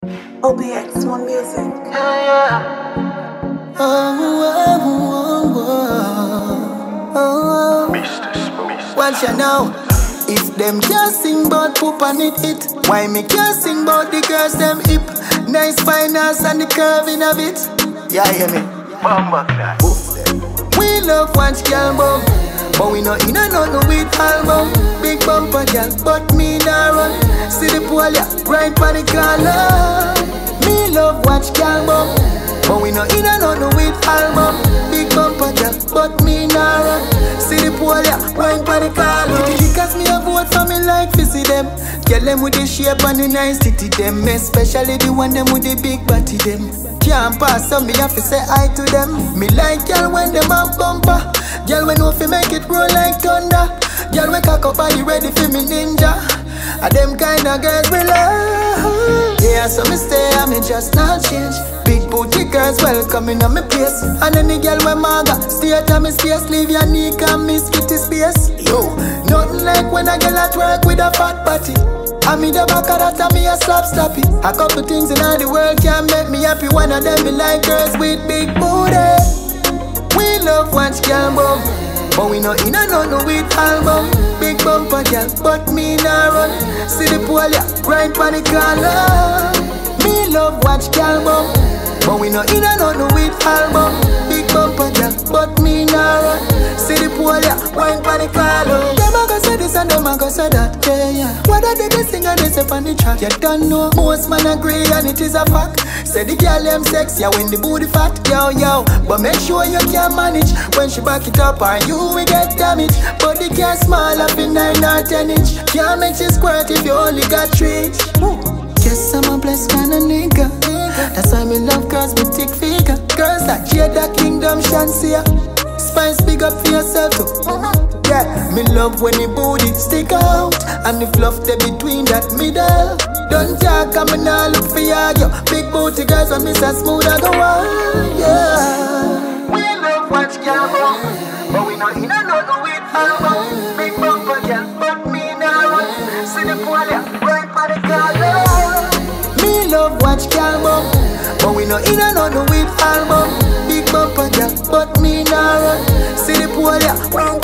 OBX One Music. Mr. Smooth. Watch ya now. If them can't sing about poop and it, why me can't sing about the girls them hip? Nice finance and the curve in a bit. Yeah, hear me? Mama class. We love watch girl bum, but we not in a nothing with album. Big bumper girl, but me nah run. See the pool ya, right by the collar. Me love watch girl bum, but we not in a nothing with album. Big bumper girl, but me nah run. See the pool ya, right by the collar. Because me a vote for me like to see them. Girl them with the shape and the nice titty them, especially the one them with the big body them. Can't pass so me have to say hi to them. Me like girl when them have bumper. Girl when no fi make it roll like thunder. Girl when cock up and you ready for me ninja. A them kind of girls we love. Yeah, so me stay and me just not change. Big booty girls welcoming on me place. And any girl when maga stay at me space. Leave your knee and miss kitty space. Yo, nothing like when a girl at work with a fat body. I me the back of that and me a slap slappy. A couple things in all the world can make me happy. One of them me like girls with big booty. We love watch girl bum, but we not in a nothing with album. Big bumper girl, but me nah run. See the pool ya, right by the collar. Me love watch girl bum, but we not in a nothing with album. Big bumper girl, but me nah run. See the pool ya, right by the collar. Them a go say this and them a go say that, yeah. What are they sing and they say on the track? You don't know, most man agree and it is a fact. Say the girl them sexy when the booty fat, yo. But make sure you can manage. When she back it up and you will get damaged. But the girl small up in 9 or 10 inch. Can't make she squirt if you only got 3 inch. Guess I'm a blessed kind of nigga. That's why me love girls with thick figure. Girls that Jada Kingdom Shansia. Spice big up for yourself too. Yeah, me love when the booty stick out and the fluff there between that middle. Don't talk, I'm not look for you. Big booty girls when me so smooth I go on, yeah. We love watch girl bum, but we not in a nothing with album. Big bumper girl, but me nah run. See the pool ya, right by the collar. Me love watch girl bum, but we not in a nothing with album. Big bumper girl, but me nah run. See the pool ya, right